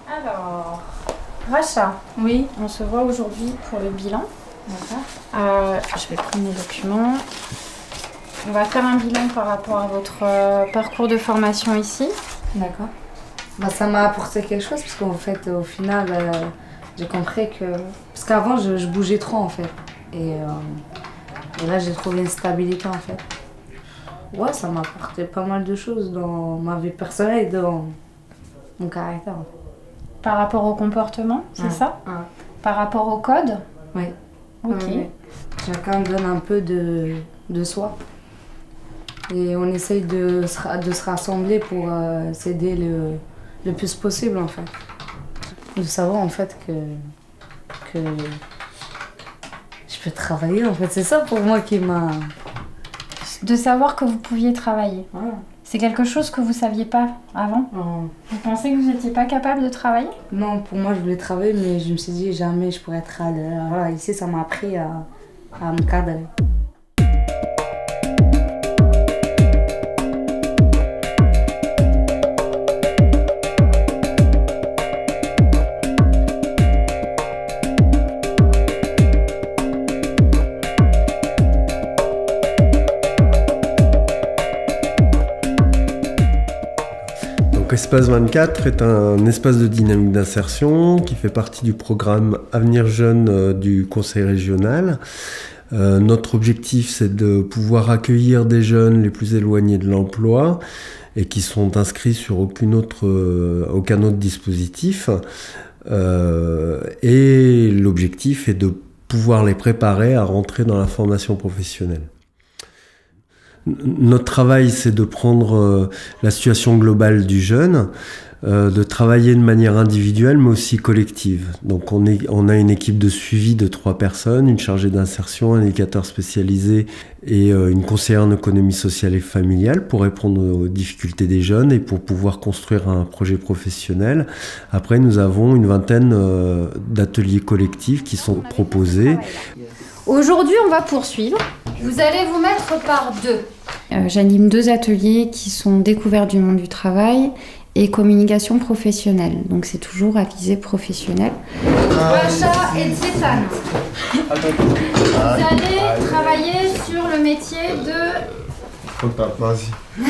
Alors, Racha, Oui. on se voit aujourd'hui pour le bilan. D'accord. Je vais prendre les documents. On va faire un bilan par rapport à votre parcours de formation ici. D'accord. Bah, ça m'a apporté quelque chose parce qu'en fait, au final, j'ai compris que... Parce qu'avant, je bougeais trop en fait. Et là, j'ai trouvé une stabilité en fait. Ouais, ça m'a apporté pas mal de choses dans ma vie personnelle et dans mon caractère. En fait. Par rapport au comportement, c'est ça? Par rapport au code? Oui. Ok. Chacun donne un peu de soi. Et on essaye de se rassembler pour s'aider le plus possible en fait. De savoir en fait que je peux travailler en fait. C'est ça pour moi qui m'a... De savoir que vous pouviez travailler. Voilà. C'est quelque chose que vous ne saviez pas avant? Vous pensez que vous n'étiez pas capable de travailler? Non, pour moi je voulais travailler mais je me suis dit jamais je pourrais être... Voilà, ici ça m'a appris à me cadrer. Espace 24 est un espace de dynamique d'insertion qui fait partie du programme Avenir Jeune du Conseil régional. Notre objectif, c'est de pouvoir accueillir des jeunes les plus éloignés de l'emploi et qui sont inscrits sur aucun autre dispositif. Et l'objectif est de pouvoir les préparer à rentrer dans la formation professionnelle. Notre travail, c'est de prendre la situation globale du jeune, de travailler de manière individuelle mais aussi collective. Donc on a une équipe de suivi de 3 personnes, une chargée d'insertion, un éducateur spécialisé et une conseillère en économie sociale et familiale pour répondre aux difficultés des jeunes et pour pouvoir construire un projet professionnel. Après, nous avons une vingtaine d'ateliers collectifs qui sont proposés. Aujourd'hui, on va poursuivre. Vous allez vous mettre par deux. J'anime 2 ateliers qui sont découvertes du monde du travail et communication professionnelle. Donc c'est toujours à visée professionnelle. Racha et Zétan. Vous allez travailler sur le métier de... Comptable, vas-y.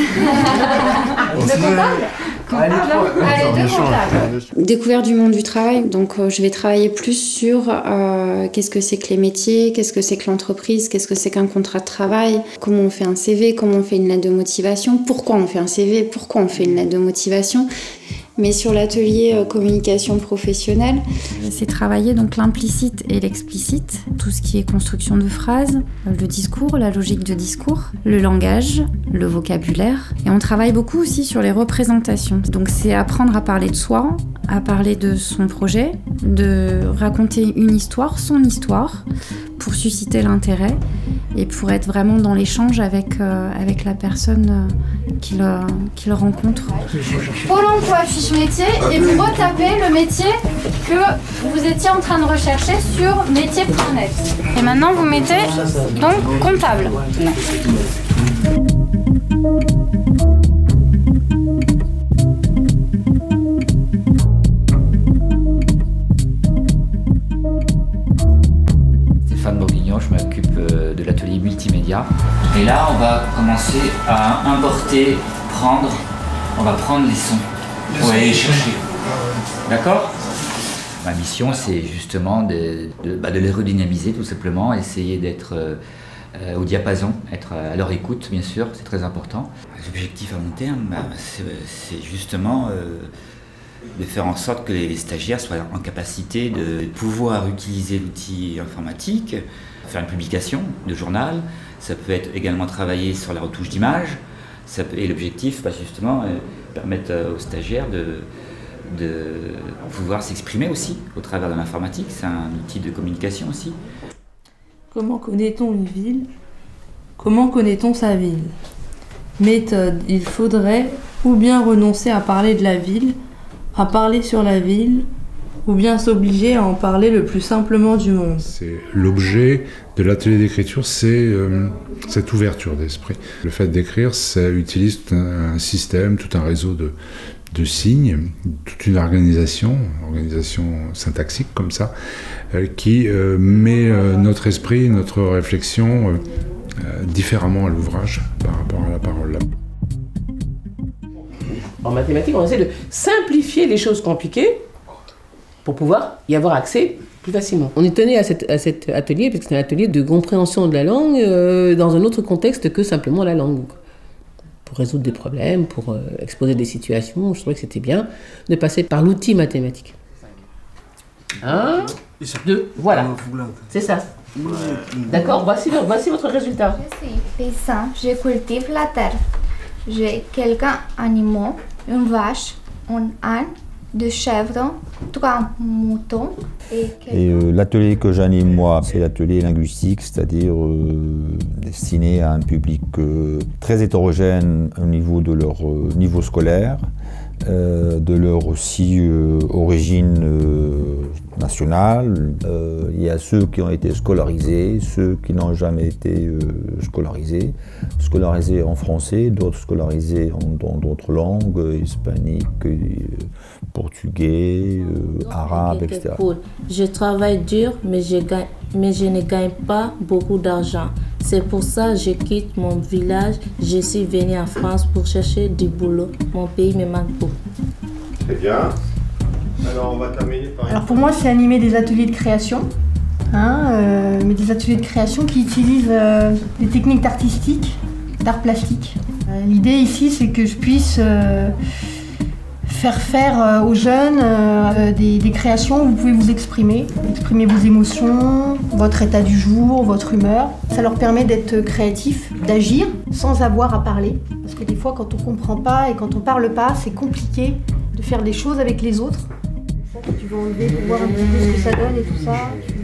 De comptable? Allez, de comptable. Découverte du monde du travail, donc je vais travailler plus sur qu'est-ce que c'est que les métiers, qu'est-ce que c'est que l'entreprise, qu'est-ce que c'est qu'un contrat de travail, comment on fait un CV, comment on fait une lettre de motivation, pourquoi on fait un CV, pourquoi on fait une lettre de motivation. Mais sur l'atelier communication professionnelle, c'est travailler donc l'implicite et l'explicite, tout ce qui est construction de phrases, le discours, la logique de discours, le langage, le vocabulaire. Et on travaille beaucoup aussi sur les représentations. Donc c'est apprendre à parler de soi, à parler de son projet, de raconter une histoire, son histoire, pour susciter l'intérêt et pour être vraiment dans l'échange avec la personne qu'il rencontre. Pôle emploi, fiche métier, et vous retapez le métier que vous étiez en train de rechercher sur métier.net. Et maintenant vous mettez donc comptable. Je m'occupe de l'atelier multimédia. Et là, on va commencer à importer, on va prendre les sons pour aller les chercher. D'accord? Ma mission, c'est justement de les redynamiser tout simplement, essayer d'être au diapason, être à leur écoute, bien sûr, c'est très important. L'objectif à long terme, c'est justement de faire en sorte que les stagiaires soient en capacité de pouvoir utiliser l'outil informatique, faire une publication de journal, ça peut être également travailler sur la retouche d'image, et l'objectif, justement, permettre aux stagiaires de pouvoir s'exprimer aussi au travers de l'informatique, c'est un outil de communication aussi. Comment connaît-on une ville? Comment connaît-on sa ville? Méthode, il faudrait ou bien renoncer à parler de la ville, à parler sur la ville, ou bien s'obliger à en parler le plus simplement du monde. L'objet de l'atelier d'écriture, c'est cette ouverture d'esprit. Le fait d'écrire, ça utilise tout un système, tout un réseau de signes, toute une organisation syntaxique comme ça, qui met notre esprit, notre réflexion différemment à l'ouvrage par rapport à la parole. En mathématiques, on essaie de simplifier les choses compliquées pour pouvoir y avoir accès plus facilement. On est tenu à cet atelier parce que c'est un atelier de compréhension de la langue dans un autre contexte que simplement la langue. Pour résoudre des problèmes, pour exposer des situations, je trouvais que c'était bien de passer par l'outil mathématique. Un, et c'est deux. Voilà, c'est ça. D'accord, voici votre résultat. Je suis paysan, je cultive la terre. J'ai quelques animaux, une vache, un âne, 2 chèvres, 3 moutons et l'atelier que j'anime moi, c'est l'atelier linguistique, c'est-à-dire destiné à un public très hétérogène au niveau de leur niveau scolaire, de leur aussi origine nationale. Il y a ceux qui ont été scolarisés, ceux qui n'ont jamais été scolarisés en français, d'autres scolarisés dans d'autres langues, hispanique, portugais, arabe, etc. Je travaille dur, mais je ne gagne pas beaucoup d'argent. C'est pour ça que je quitte mon village. Je suis venue en France pour chercher du boulot. Mon pays me manque beaucoup. Très bien. Alors on va terminer par... Alors pour moi, c'est animer des ateliers de création. Mais des ateliers de création qui utilisent des techniques artistiques, d'art plastique. L'idée ici, c'est que je puisse faire aux jeunes des créations où vous pouvez vous exprimer vos émotions, votre état du jour, votre humeur. Ça leur permet d'être créatifs, d'agir sans avoir à parler. Parce que des fois, quand on ne comprend pas et quand on ne parle pas, c'est compliqué de faire des choses avec les autres. Ça, tu vas enlever pour voir un petit peu ce que ça donne et tout ça.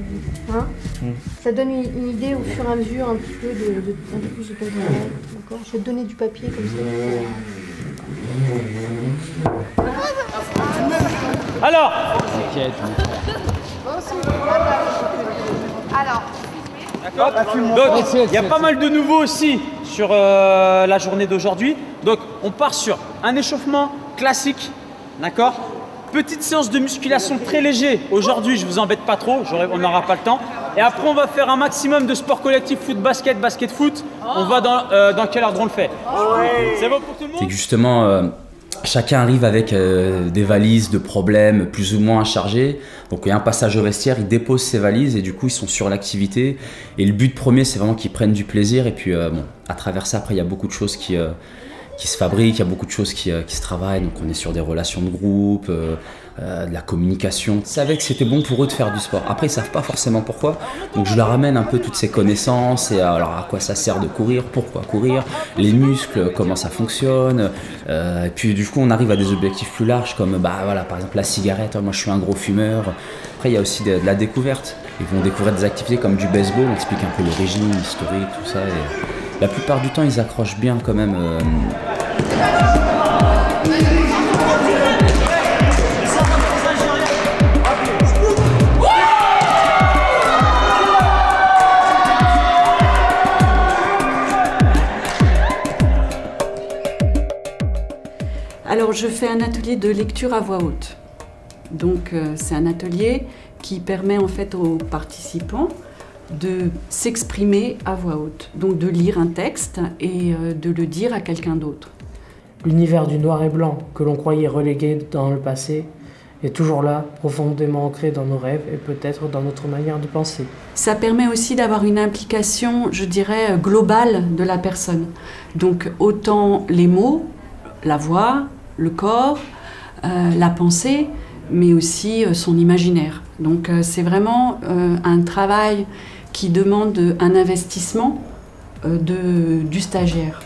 Ça donne une idée au fur et à mesure un petit peu un peu plus de ton travail. D'accord ? Je vais te donner du papier comme ça. Alors donc, il y a pas mal de nouveaux aussi sur la journée d'aujourd'hui. Donc, on part sur un échauffement classique, d'accord ? Petite séance de musculation très léger. Aujourd'hui, je vous embête pas trop, on n'aura pas le temps. Et après, on va faire un maximum de sport collectif, foot, basket, foot. On va dans quel ordre on le fait ? C'est bon pour tout le monde ? C'est que justement, chacun arrive avec des valises de problèmes plus ou moins chargés. Donc il y a un passage au vestiaire, ils déposent ses valises et du coup ils sont sur l'activité. Et le but premier, c'est vraiment qu'ils prennent du plaisir. Et puis à travers ça, après, il y a beaucoup de choses qui se fabriquent, il y a beaucoup de choses qui se travaillent. Donc on est sur des relations de groupe, de la communication. Ils savaient que c'était bon pour eux de faire du sport. Après, ils ne savent pas forcément pourquoi. Donc je leur ramène un peu toutes ces connaissances et alors à quoi ça sert de courir, pourquoi courir, les muscles, comment ça fonctionne. Et puis du coup, on arrive à des objectifs plus larges comme voilà, par exemple la cigarette. Moi, je suis un gros fumeur. Après, il y a aussi de la découverte. Ils vont découvrir des activités comme du baseball. On explique un peu l'origine, l'historique, tout ça. Et la plupart du temps, ils accrochent bien quand même. Alors, je fais un atelier de lecture à voix haute. Donc, c'est un atelier qui permet en fait aux participants de s'exprimer à voix haute. Donc, de lire un texte et de le dire à quelqu'un d'autre. L'univers du noir et blanc, que l'on croyait relégué dans le passé, est toujours là, profondément ancré dans nos rêves et peut-être dans notre manière de penser. Ça permet aussi d'avoir une implication, je dirais, globale de la personne. Donc, autant les mots, la voix, le corps, la pensée, mais aussi son imaginaire. Donc c'est vraiment un travail qui demande un investissement du stagiaire.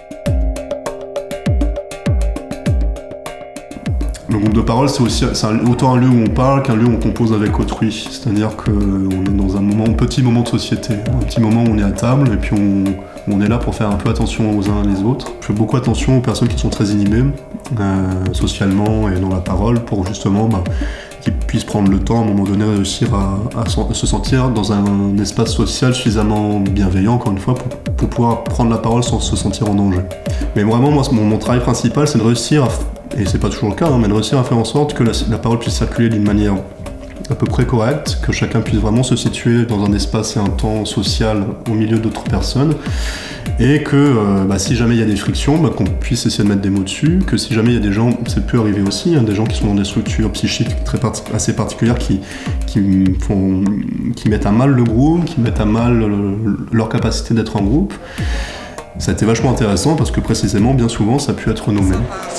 Le groupe de parole, c'est autant un lieu où on parle qu'un lieu où on compose avec autrui. C'est-à-dire qu'on est dans un petit moment de société, un petit moment où on est à table et puis on est là pour faire un peu attention aux uns et les autres. Je fais beaucoup attention aux personnes qui sont très inhibées, socialement et dans la parole, pour justement qu'ils puissent prendre le temps à un moment donné, réussir à se sentir dans un espace social suffisamment bienveillant, encore une fois, pour pouvoir prendre la parole sans se sentir en danger. Mais vraiment, moi, mon travail principal, c'est de réussir, et c'est pas toujours le cas, mais de réussir à faire en sorte que la parole puisse circuler d'une manière à peu près correcte, que chacun puisse vraiment se situer dans un espace et un temps social au milieu d'autres personnes, et que si jamais il y a des frictions, qu'on puisse essayer de mettre des mots dessus, que si jamais il y a des gens, ça peut arriver aussi, des gens qui sont dans des structures psychiques assez particulières qui mettent à mal le groupe, qui mettent à mal leur capacité d'être en groupe. Ça a été vachement intéressant parce que précisément, bien souvent, ça a pu être nommé.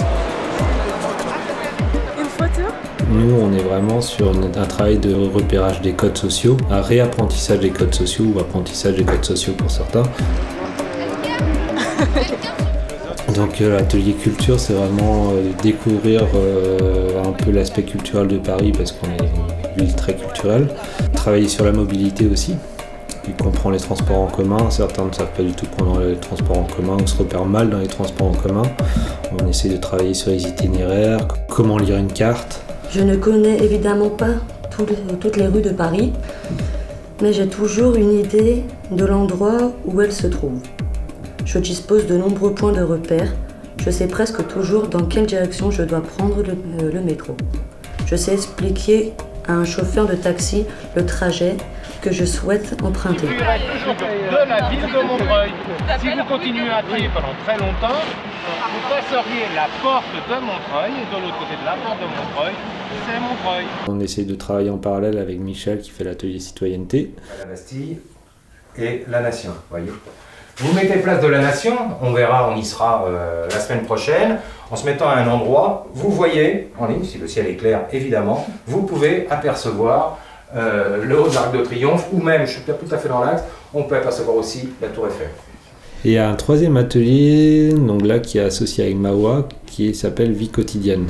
Nous, on est vraiment sur un travail de repérage des codes sociaux, un réapprentissage des codes sociaux ou apprentissage des codes sociaux pour certains. Donc l'atelier culture, c'est vraiment découvrir un peu l'aspect culturel de Paris parce qu'on est une ville très culturelle. Travailler sur la mobilité aussi. Vu qu'on prend les transports en commun, certains ne savent pas du tout prendre les transports en commun ou se repèrent mal dans les transports en commun. On essaie de travailler sur les itinéraires, comment lire une carte. Je ne connais évidemment pas toutes les rues de Paris, mais j'ai toujours une idée de l'endroit où elles se trouvent. Je dispose de nombreux points de repère. Je sais presque toujours dans quelle direction je dois prendre le métro. Je sais expliquer à un chauffeur de taxi le trajet que je souhaite emprunter. De la ville de Montreuil. Si vous continuez à trier pendant très longtemps, vous passeriez la porte de Montreuil et de l'autre côté de la porte de Montreuil, c'est Montreuil. On essaie de travailler en parallèle avec Michel qui fait l'atelier citoyenneté. La Bastille et la Nation, voyez. Vous mettez place de la Nation, on verra, on y sera la semaine prochaine. En se mettant à un endroit, vous voyez, en ligne, si le ciel est clair évidemment, vous pouvez apercevoir le haut de l'Arc de Triomphe, ou même, je suis pas tout à fait dans l'axe, on peut apercevoir aussi la Tour Eiffel. Et il y a un troisième atelier, donc là, qui est associé avec Mawa, qui s'appelle Vie quotidienne.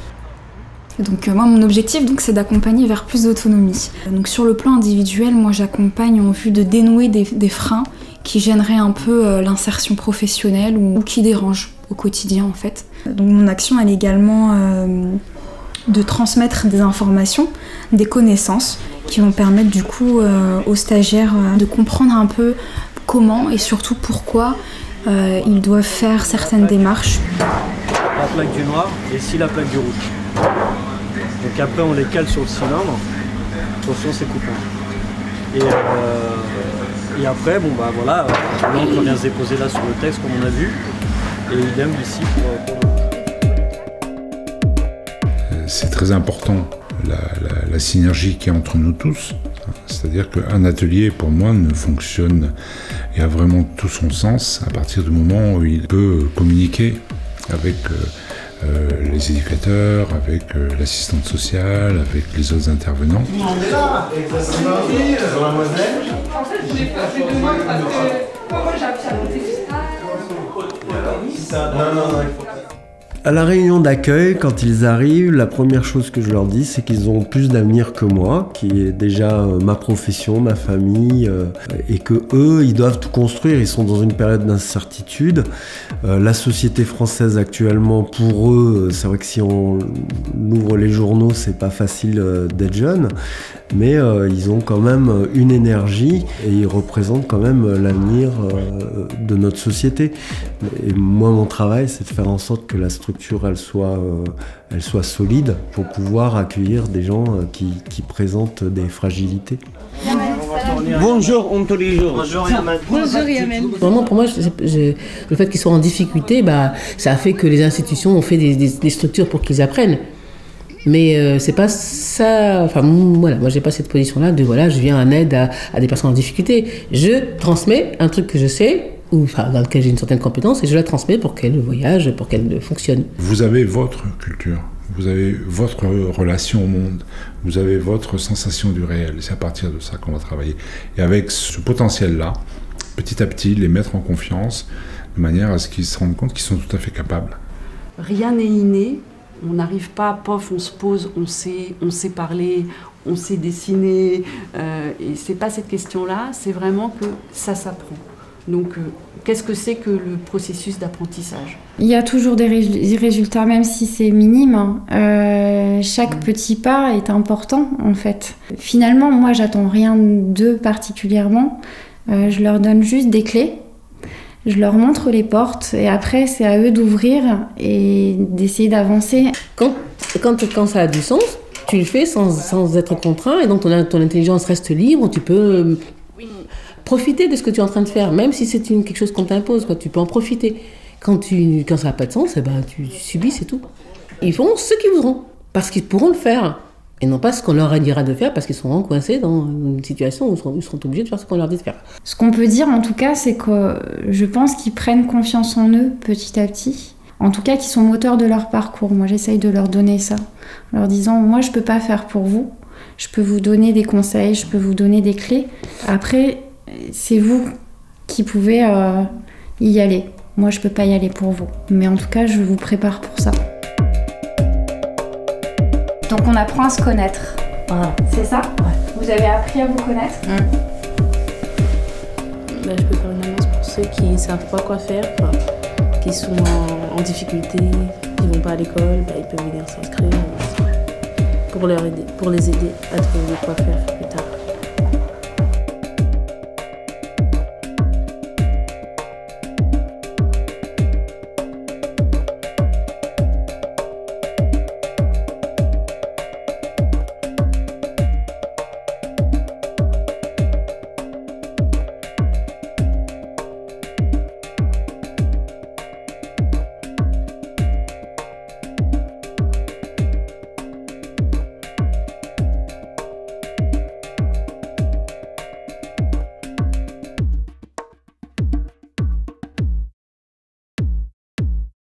Donc moi, mon objectif, c'est d'accompagner vers plus d'autonomie. Donc sur le plan individuel, moi j'accompagne en vue de dénouer des freins qui gêneraient un peu l'insertion professionnelle ou qui dérangent au quotidien en fait. Donc mon action, elle est également de transmettre des informations, des connaissances qui vont permettre du coup aux stagiaires de comprendre un peu comment et surtout pourquoi ils doivent faire certaines démarches. La plaque du noir et ici la plaque du rouge. Donc après on les cale sur le cylindre, attention c'est coupant. Et après voilà, l'encre vient se déposer là sur le texte comme on a vu, et idem ici pour... C'est très important la synergie qu'il y a entre nous tous. C'est-à-dire qu'un atelier, pour moi, ne fonctionne et a vraiment tout son sens à partir du moment où il peut communiquer avec les éducateurs, avec l'assistante sociale, avec les autres intervenants. À la réunion d'accueil, quand ils arrivent, la première chose que je leur dis, c'est qu'ils ont plus d'avenir que moi, qui est déjà ma profession, ma famille, et que eux, ils doivent tout construire. Ils sont dans une période d'incertitude. La société française actuellement, pour eux, c'est vrai que si on ouvre les journaux, c'est pas facile d'être jeune, mais ils ont quand même une énergie et ils représentent quand même l'avenir de notre société. Et moi, mon travail, c'est de faire en sorte que la structure elle soit solide pour pouvoir accueillir des gens qui présentent des fragilités. Bonjour, on te dit bonjour. Bonjour Yamen. Bonjour Yamen. Vraiment pour moi, le fait qu'ils soient en difficulté, ça a fait que les institutions ont fait des structures pour qu'ils apprennent. Mais c'est pas ça. Enfin voilà, moi j'ai pas cette position-là de voilà, je viens en aide à des personnes en difficulté. Je transmets un truc que je sais, ou dans lequel j'ai une certaine compétence, et je la transmets pour qu'elle voyage, pour qu'elle fonctionne. Vous avez votre culture, vous avez votre relation au monde, vous avez votre sensation du réel. C'est à partir de ça qu'on va travailler. Et avec ce potentiel-là, petit à petit, les mettre en confiance, de manière à ce qu'ils se rendent compte qu'ils sont tout à fait capables. Rien n'est inné. On n'arrive pas, pof, on se pose, on sait parler, on sait dessiner. Et c'est pas cette question-là, c'est vraiment que ça s'apprend. Donc, qu'est-ce que c'est que le processus d'apprentissage? Il y a toujours des résultats, même si c'est minime. Chaque petit pas est important, en fait. Finalement, moi, j'attends rien d'eux particulièrement. Je leur donne juste des clés. Je leur montre les portes et après, c'est à eux d'ouvrir et d'essayer d'avancer. Quand ça a du sens, tu le fais sans être contraint et donc ton intelligence reste libre. Tu peux profiter de ce que tu es en train de faire, même si c'est quelque chose qu'on t'impose. Tu peux en profiter. Quand ça n'a pas de sens, tu subis, c'est tout. Ils feront ce qu'ils voudront, parce qu'ils pourront le faire. Et non pas ce qu'on leur dira de faire, parce qu'ils seront coincés dans une situation où ils seront obligés de faire ce qu'on leur dit de faire. Ce qu'on peut dire en tout cas, c'est que je pense qu'ils prennent confiance en eux petit à petit. En tout cas, qu'ils sont moteurs de leur parcours. Moi, j'essaye de leur donner ça, en leur disant « Moi, je ne peux pas faire pour vous. Je peux vous donner des conseils, je peux vous donner des clés. Après, c'est vous qui pouvez y aller. Moi, je ne peux pas y aller pour vous. Mais en tout cas, je vous prépare pour ça. » Donc on apprend à se connaître. Voilà. C'est ça? Ouais. Vous avez appris à vous connaître? Je peux faire une annonce pour ceux qui ne savent pas quoi faire, qui sont en difficulté, qui ne vont pas à l'école, ils peuvent venir s'inscrire pour les aider à trouver quoi faire.